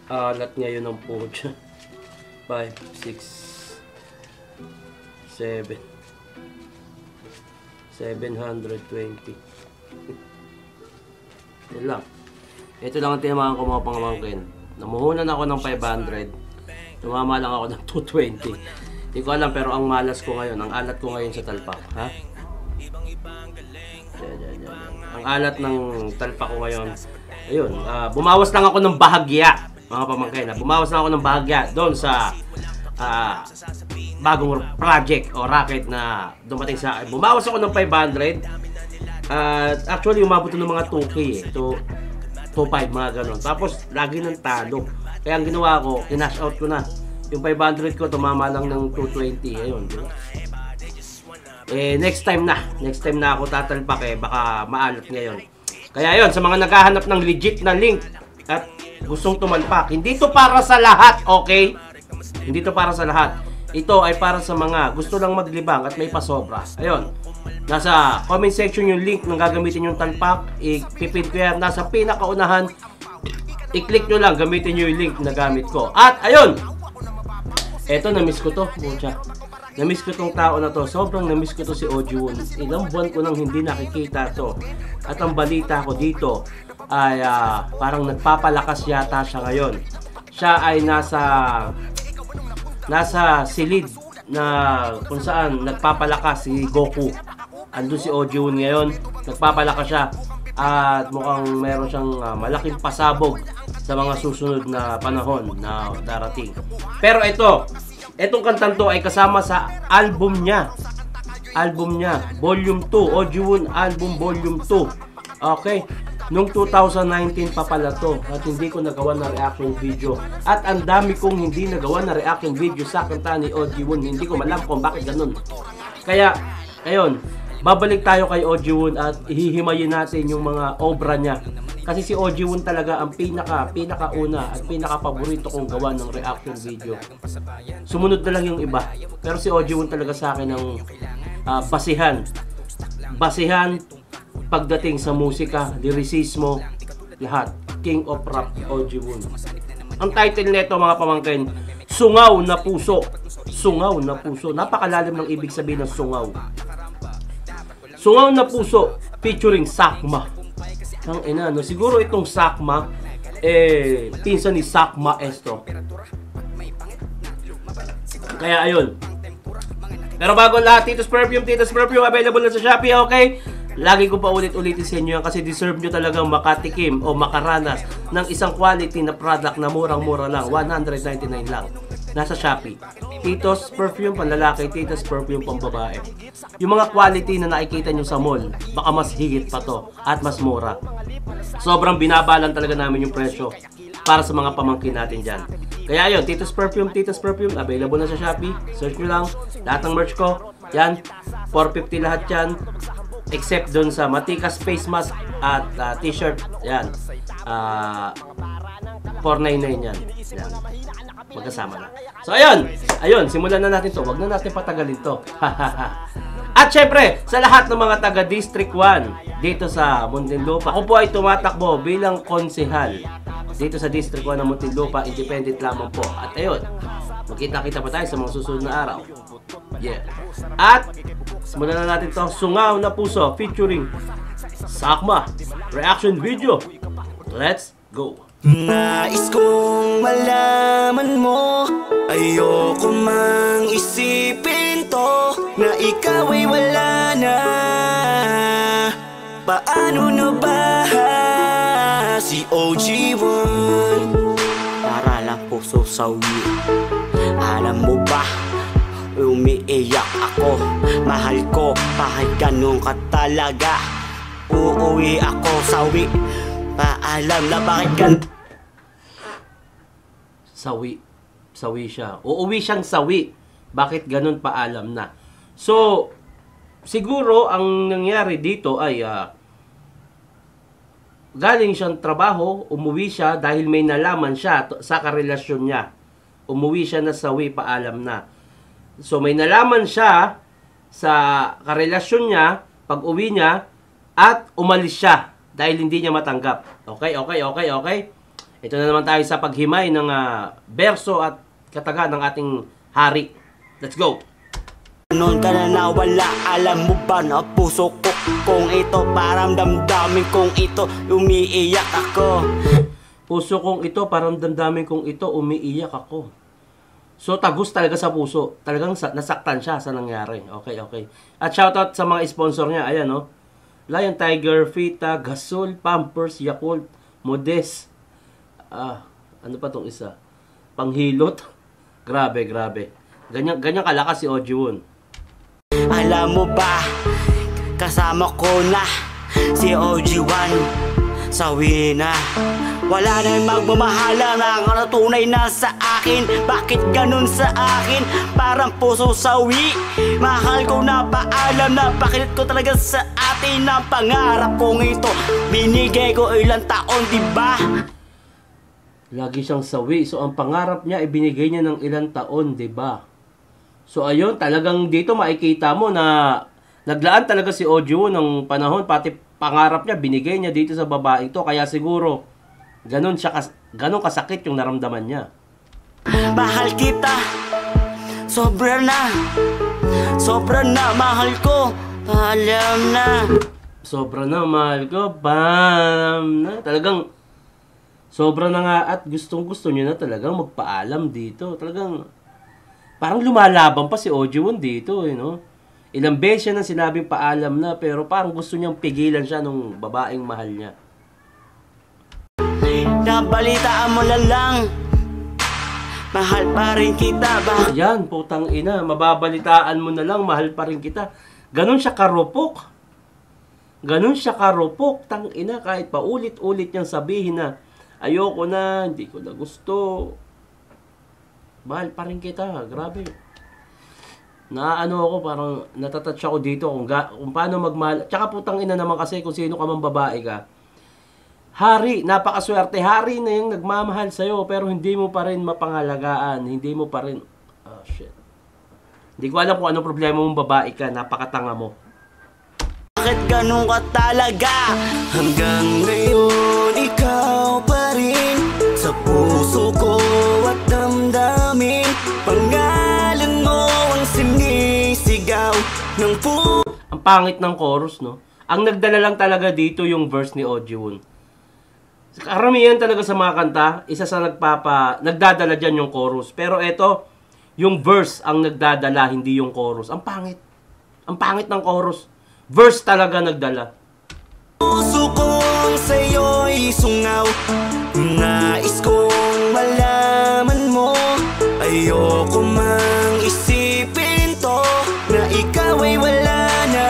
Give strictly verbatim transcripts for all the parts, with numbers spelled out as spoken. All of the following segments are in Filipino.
Alat ngayon ng pucha. five, six, seven. seven hundred twenty. Yan lang. Ito lang ang tinamaan ko mga pangmangkin. Namuhunan ako ng five hundred. Tumama lang ako ng two twenty. Hindi ko alam pero ang malas ko ngayon, ang alat ko ngayon sa talpak. Ha? Yan, yan, yan. Ang alat ng talpak ko ngayon. Ayun, uh, bumawas lang ako ng bahagya. Mga pamangkin, bumawas lang ako ng bahagya doon sa uh, bagong project o racket na dumating sa akin. Bumawas ako ng five hundred. Uh, actually, umabot ng mga two K eh. two five, mga ganon. Tapos, lagi ng talo. Kaya ang ginawa ko, kinash out ko na. Yung five hundred ko, tumama lang ng two twenty. Ayun, diba? Eh, next time na. Next time na ako tatalpak eh. Baka maalat ngayon. Kaya yun, sa mga naghahanap ng legit na link at gustong tumalpak, hindi to para sa lahat, okay? Hindi to para sa lahat. Ito ay para sa mga gusto lang maglibang at may pasobra. Ayun. Nasa comment section yung link ng gagamitin yung talpak. I-pipin ko yan. Nasa pinakaunahan. I-click nyo lang. Gamitin nyo yung link na gamit ko. At ayun. Eto, na-miss ko to. Pucha. Na-miss ko tong tao na to. Sobrang na-miss ko to si Ojiwon. Ilang buwan ko nang hindi nakikita to. At ang balita ko dito ay uh, parang nagpapalakas yata siya ngayon. Siya ay nasa nasa silid na kung saan nagpapalakas si Goku. Andun si Ojiwon ngayon, nagpapalakas siya at mukhang meron siyang uh, malaking pasabog sa mga susunod na panahon na darating. Pero ito, itong kantang to ay kasama sa album niya. Album niya, Volume two, Ojiwon Album Volume two. Okay, nung two thousand nineteen pa pala to at hindi ko nagawa na reaction video. At ang dami kong hindi nagawa na reaction video sa kanta ni Ojiwon. Hindi ko malam kung bakit ganun. Kaya, ayun, babalik tayo kay Ojiwon at ihihimayin natin yung mga obra niya. Kasi si Ojiwon talaga ang pinaka, pinakauna at pinaka-paborito kong gawa ng reaction video. Sumunod na lang yung iba. Pero si Ojiwon talaga sa akin ang uh, basihan. Basihan pagdating sa musika, lyricismo, lahat. King of Rap, Ojiwon. Ang title nito mga pamangkin, Sungaw na Puso. Sungaw na Puso. Napakalalim ng ibig sabihin ng sungaw. Sungaw na Puso featuring Sakma. Ang ina, no? Siguro itong Sakma, eh, pinsan ni Sakma Esto. Kaya ayun. Pero bago lahat, Tito's Perfume, Tito's Perfume, available na sa Shopee, okay? Lagi ko pa ulit-ulitin sa inyo yan kasi deserve nyo talagang makatikim o makaranas ng isang quality na product na murang-mura lang, one ninety-nine lang. Nasa Shopee. Tito's Perfume panlalaki, Tito's Perfume pambabae. Yung mga quality na nakikita nyo sa mall, baka mas higit pa to at mas mura. Sobrang binabalan talaga namin yung presyo para sa mga pamangkin natin dyan. Kaya yun, Tito's Perfume, Tito's Perfume, available na sa Shopee. Search nyo lang, lahat ng merch ko, yan, four fifty lahat yan. Except dun sa Matikas face mask at uh, t-shirt, yan, uh, four ninety-nine yan. Yan. Magkasama na. So ayun, ayun, simulan na natin to. Wag na natin patagalin to. At syempre, sa lahat ng mga taga District one dito sa Muntinlupa, ako po ay tumatakbo bilang konsehal dito sa District one ng Muntinlupa. Independent lamang po. At ayun, magkita-kita pa tayo sa mga susunod na araw. Yeah. At simulan na natin to, Sungaw na Puso featuring Sakma reaction video. Let's go. Nais kong malaman mo, ayoko mang isipin to, na ikaw ay wala na. Paano na ba si Ojiwon? Para lang puso sawi. Alam mo ba, umiiyak ako, mahal ko, kahit ganun ka talaga. Uuwi ako sawi, paalam na bakit gan... Sawi. Sawi siya. Uuwi siyang sawi. Bakit ganun paalam na? So, siguro ang nangyari dito ay uh, galing siyang trabaho, umuwi siya dahil may nalaman siya sa karelasyon niya. Umuwi siya na sawi, paalam na. So, may nalaman siya sa karelasyon niya, pag uwi niya, at umalis siya dahil hindi niya matanggap. Okay, okay, okay, okay. Ito na naman tayo sa paghimay ng uh, berso at kataga ng ating hari. Let's go! Noon ka na nawala, alam mo ba na puso ko kung ito parang damdamin kong ito, umiiyak ako. Puso kong ito, parang damdamin kong ito, umiiyak ako. So, tagus talaga sa puso. Talagang nasaktan siya sa nangyari. Okay, okay. At shoutout sa mga sponsor niya. Ayan, no? Lion Tiger, Fita, Gasol, Pampers, Yakult, Modest. Ah, ano pa tong isa? Panghilot. Grabe, grabe. Ganyan, ganyan kalakas si Ojiwon. Alam mo ba, kasama ko na si O G one sawi na. Wala na magmamahala na ang tunay na sa akin. Bakit ganun sa akin? Parang puso sawi. Mahal ko na paalam na pakilit ko talaga sa atin. Ang pangarap kong ito binigay ko ilang taon, diba? Lagi siyang sawi. So, ang pangarap niya, ibinigay niya ng ilang taon, diba? So, ayun, talagang dito makikita mo na naglaan talaga si Ojiwon ng panahon, pati pangarap niya, binigay niya dito sa babae ito. Kaya siguro, ganun, siya kas ganun kasakit yung naramdaman niya. Mahal kita, sobra na, sobra na, mahal ko, alam na. Sobra na, mahal ko, bam na. Talagang, sobra na nga at gustong gusto niya na talagang magpaalam dito. Talagang, parang lumalaban pa si Ojiwon dito, you know? Ilang beses siya nang sinabing paalam na, pero parang gusto niyang pigilan siya nung babaeng mahal niya. Nabalitaan mo na lang, mahal pa rin kita ba? Yan, putang ina, mababalitaan mo na lang, mahal pa rin kita. Ganon siya karupok. Ganon siya karupok, tang ina, kahit pa ulit-ulit niyang sabihin na, ayoko na, hindi ko na gusto. Mahal pa rin kita, grabe. Naano ako, parang natatouch ako dito kung, ga, kung paano magmahal. Tsaka putang ina naman kasi kung sino ka mang babae ka. Hari, napakaswerte. Hari na yung nagmamahal sa'yo pero hindi mo pa rin mapangalagaan. Hindi mo pa rin... Oh, shit. Hindi ko alam kung anong problema mong babae ka. Napakatanga mo. Bakit ganun ka talaga? Hanggang ngayon, ikaw pa rin sa puso ko at damdamin. Pangalan mo ang sinisigaw ng puso. Ang pangit ng chorus, no? Ang nagdala lang talaga dito yung verse ni Ojiwon. Karamihan talaga sa mga kanta, isa sa nagpapa, nagdadala dyan yung chorus. Pero eto, yung verse ang nagdadala, hindi yung chorus. Ang pangit. Ang pangit ng chorus. Verse talaga nagdala. Puso kong sa'yo'y sungaw, nais kong malaman mo. Ayoko mang isipin to, na ikaw ay wala na.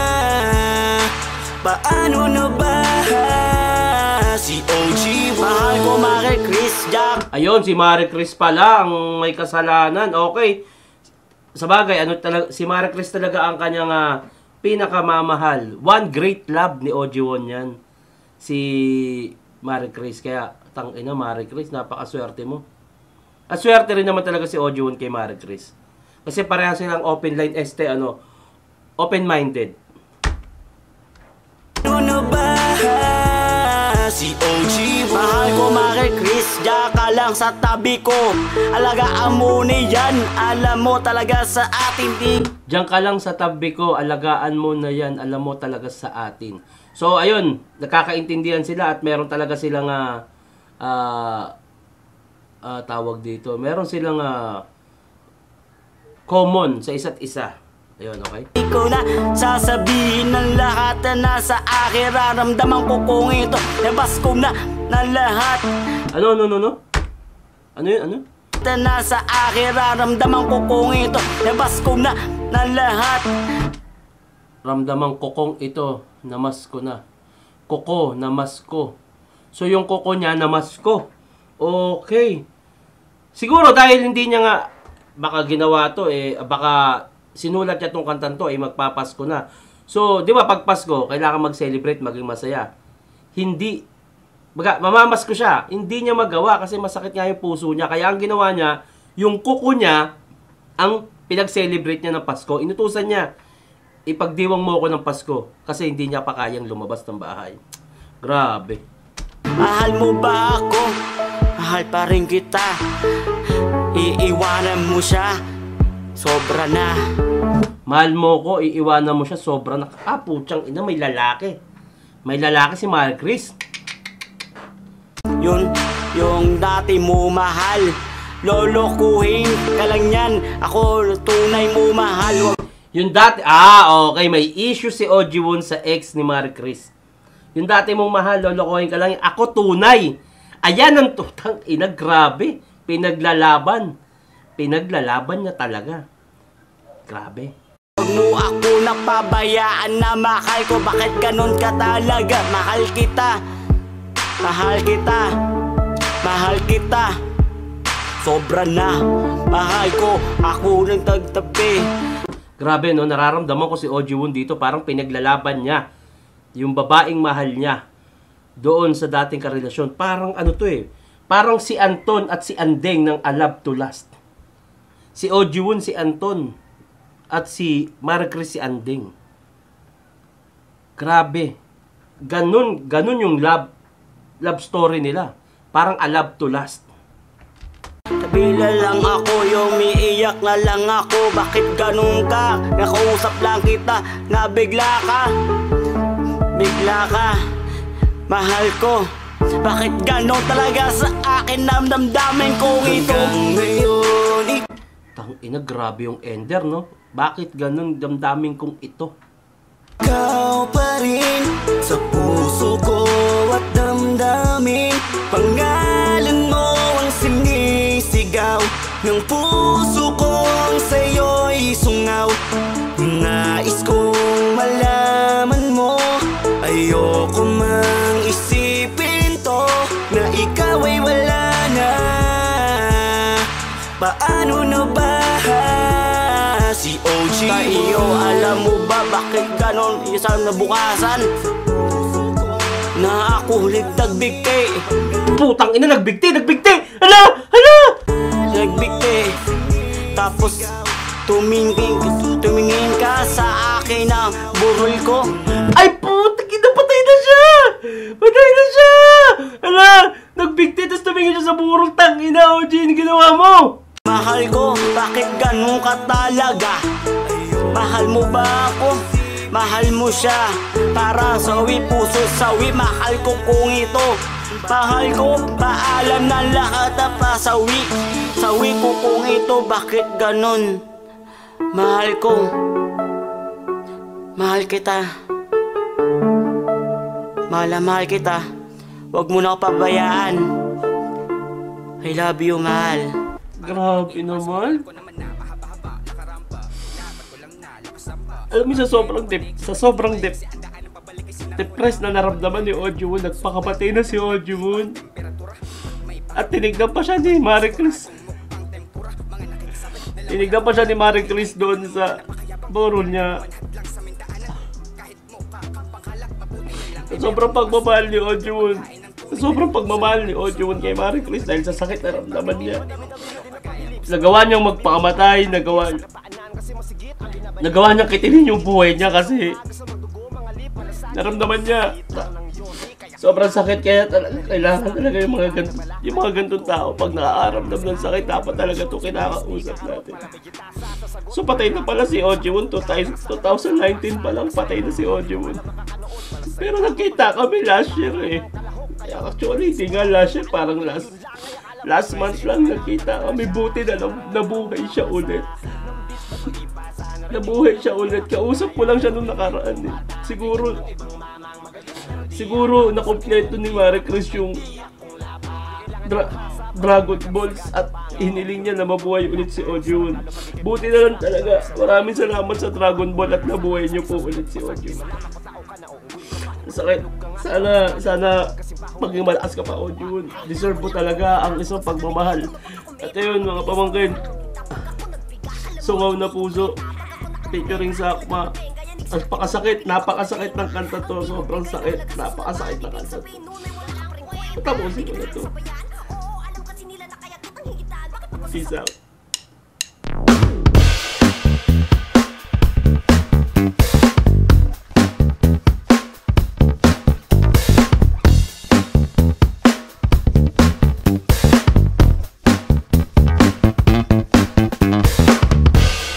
Paano na ba si O G? Mahal ko Marie Chris Jack. Ayun, si Marie Chris pala ang may kasalanan. Okay. Sa bagay, ano talaga, si Marie Chris talaga ang kanyang uh, pinakamamahal. One great love ni Ojiwon yan. Si Marie Chris. Kaya, tang ina, Marie Chris, napakaswerte mo. At swerte rin naman talaga si Ojiwon kay Marie Chris. Kasi pareha silang open line, este, ano, open-minded. Ano ba si O G? Mahal ko Marie Chris, diyan ka lang sa tabi ko. Alagaan mo na yan, alam mo talaga sa atin di. Diyan ka lang sa tabi ko, alagaan mo na yan, alam mo talaga sa atin. So, ayun, nakakaintindihan sila at meron talaga silang uh, uh, uh, tawag dito. Meron silang uh, common sa isa't isa. Ayun, okay? Di ko na sasabihin ng lahat na nasa akin. Raramdaman ko kung ito, labas ko na ng lahat. Ano, ano, ano, ano? Ano yun, ano? Na nasa akin, raramdaman ko kung ito, labas ko na ng lahat. Ramdaman ko kung ito, namas ko na. Koko, namas ko. So, yung koko niya, namas ko. Okay. Siguro dahil hindi niya nga, baka ginawa to, eh, baka sinulat niya tong kantan to, eh, magpapasko na. So, di ba, pag Pasko, kailangan mag-celebrate, maging masaya. Hindi, baga, mamamasko siya. Hindi niya magawa kasi masakit nga yung puso niya. Kaya ang ginawa niya, yung kuko niya, ang pinag-celebrate niya ng Pasko. Inutusan niya, ipagdiwang mo ako ng Pasko kasi hindi niya pa kayang lumabas ng bahay. Grabe. Mahal mo ba ako? mahal pa rin kita. Iiwanan mo siya, sobra na. Mahal mo ko, iiwanan mo siya, sobra na. Ah, putyang ina, may lalaki. May lalaki si Marie Chris. Yun, yung dati mo mahal, lolokohin ka lang yan. Ako tunay mo mahal. Yung dati, ah, okay, may issue si O G Won sa ex ni Marie Chris. Yung dati mong mahal, lolokohin ka lang yan. Ako tunay. Ayan ang tutang ina, grabe. Pinaglalaban. Pinaglalaban niya talaga. Grabe. Huwag mo ako napabayaan na mahal ko. Bakit ganun ka talaga? Mahal kita. Mahal kita. Mahal kita. Sobra na. Mahal ko. Ako nang tagtabi. Grabe, no? Nararamdaman ko si O G Won dito. Parang pinaglalaban niya yung babaeng mahal niya doon sa dating karelasyon. Parang ano to eh. Parang si Anton at si Andeng ng A Love to Last. Si O G Won si Anton at si Marie Chris si Andeng. Grabe. Ganun, ganun yung love, love story nila. Parang A Love to Last. Kabila lang ako, yung umiiyak na lang ako. Bakit ganun ka? Nakausap lang kita, nabigla ka. Bigla ka. Mahal ko. Bakit ganun talaga sa akin? Namdamdamin ko ito ngayon. Tang ina, grabe yung ender, no? Bakit ganun damdamin kong ito? Ikaw pa rin sa puso ko at damdamin. Pangalan mo ang sinisigaw ng puso ko, ang sa'yo'y sungaw. Nais kong malaman mo, ayoko mang isipin to, na ikaw ay wala na. Paano na ba si O G? Kayo, alam mo ba bakit ganon? Isang nabukasan na ako ulit nagbigti. Putang ina, nagbigti, nagbigti! Hala! Hala! Nagbigti. Tapos tumingin, tumingin ka sa akin na burol ko. Ay, putang ina, patay na siya! Patay na siya! Hala! Nagbigti, tapos tumingin siya sa burol. Tang ina, O G, ginawa mo! Mahal ko, bakit ganun ka talaga? Mahal mo ba ako? Mahal mo siya. Para sawi, puso sawi. Mahal ko kung ito. Mahal ko, paalam na lahat na pasawi. Sawi ko kung ito, bakit ganun? Mahal ko. Mahal kita. Mahal na mahal kita. Huwag mo na ako pabayaan. I love you, mahal. Grabe naman. Alam mo, sa sobrang dep, sa sobrang dep, depressed na naramdaman ni O G Won, nagpakapatay na si O G Won. At tinignan pa siya ni Marie Chris. Tinignan pa siya ni Marie Chris doon sa burol niya. Sa sobrang pagmamahal ni O G Won. Sa sobrang pagmamahal ni O G Won kay Marie Chris dahil sa sakit na naramdaman niya. Nagawa niyang magpakamatay, nagawa nagawa niyang kitilin yung buhay niya kasi naramdaman niya sobrang sakit, kaya talaga kailangan talaga yung mga ganito, yung mga ganitong tao pag nakaaramdam ng sakit, dapat talaga ito kinakausap natin. So patay na pala si O G Won, two thousand nineteen pa lang patay na si O G Won. Pero nagkita kami last year eh. Actually, hindi nga last year, parang last Last month lang nakita kami, buti na lang nabuhay siya ulit. Nabuhay siya ulit. Kausap ko lang siya nung nakaraan eh. Siguro, siguro nakompleto ni Marie Chris yung dra Dragon Balls at hiniling niya na mabuhay ulit si O G Won. Buti na lang talaga. Maraming salamat sa Dragon Ball at nabuhay niyo po ulit si O G Won. Sakit. Sana, sana maging malakas ka pa, O G Won. Deserve mo talaga ang isang pagmamahal. At ayun, mga pamangkin, Sungaw na Puso, featuring sa Akma. Napakasakit, napakasakit ng kanta to. Sobrang sakit, napakasakit ng kanta to. Patapusin ko na to. Peace out.